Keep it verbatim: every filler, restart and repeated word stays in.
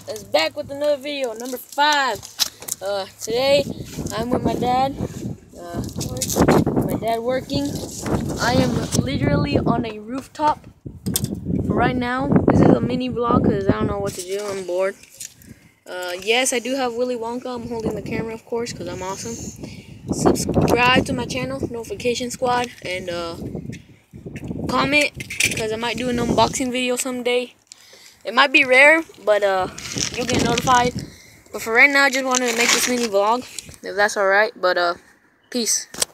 is back with another video, number five. Uh, today I'm with my dad. Uh, my dad working. I am literally on a rooftop right now. This is a mini vlog because I don't know what to do. I'm bored. Uh, yes, I do have Willy Wonka. I'm holding the camera, of course, because I'm awesome. Subscribe to my channel, Notification Squad, and uh, comment because I might do an unboxing video someday. It might be rare, but uh, you'll get notified. But for right now, I just wanted to make this mini vlog, if that's alright. But uh, peace.